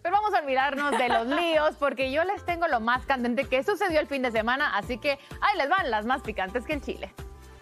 Pero vamos a olvidarnos de los líos porque yo les tengo lo más candente que sucedió el fin de semana, así que ahí les van las más picantes que el chile.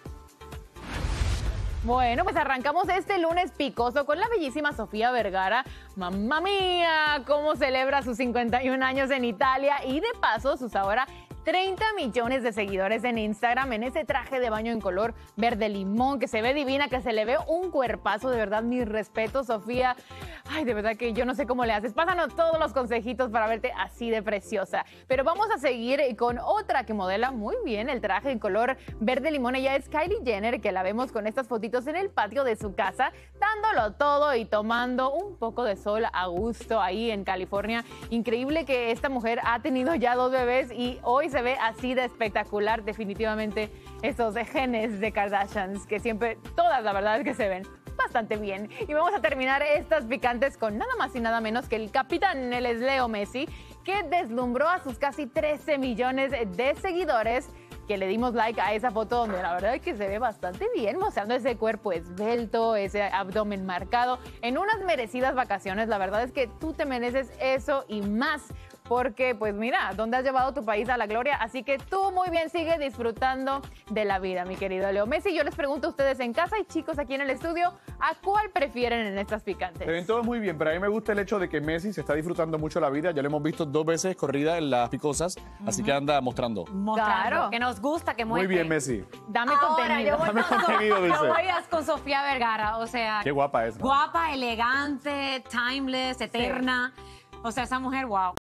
Bueno, pues arrancamos este lunes picoso con la bellísima Sofía Vergara. ¡Mamma mía! Cómo celebra sus 51 años en Italia y de paso sus ahora 30 millones de seguidores en Instagram en ese traje de baño en color verde limón que se ve divina, que se le ve un cuerpazo. De verdad, mi respeto, Sofía. Ay, de verdad que yo no sé cómo le haces. Pásanos todos los consejitos para verte así de preciosa. Pero vamos a seguir con otra que modela muy bien el traje en color verde limón. Ella es Kylie Jenner, que la vemos con estas fotitos en el patio de su casa, dándolo todo y tomando un poco de sol a gusto ahí en California. Increíble que esta mujer ha tenido ya 2 bebés y hoy se ve así de espectacular. Definitivamente esos genes de Kardashians que siempre, todas la verdad es que se ven bastante bien. Y vamos a terminar estas picantes con nada más y nada menos que el capitán, el Leo Messi, que deslumbró a sus casi 13 millones de seguidores, que le dimos like a esa foto donde la verdad es que se ve bastante bien, mostrando ese cuerpo esbelto, ese abdomen marcado, en unas merecidas vacaciones. La verdad es que tú te mereces eso y más, porque pues mira, ¿dónde has llevado tu país a la gloria? Así que tú muy bien, sigue disfrutando de la vida, mi querido Leo Messi. Yo les pregunto a ustedes en casa y chicos aquí en el estudio, ¿a cuál prefieren en estas picantes? Se ven todos muy bien, pero a mí me gusta el hecho de que Messi se está disfrutando mucho la vida. Ya lo hemos visto 2 veces corrida en las picosas, así que anda mostrando. Claro. Que nos gusta, que muestre. Muy bien, Messi. Dame Ahora, contenido. Dame contenido, dice. Yo voy con Sofía Vergara, o sea... Qué guapa es, ¿no? Guapa, elegante, timeless, eterna. O sea, esa mujer, wow.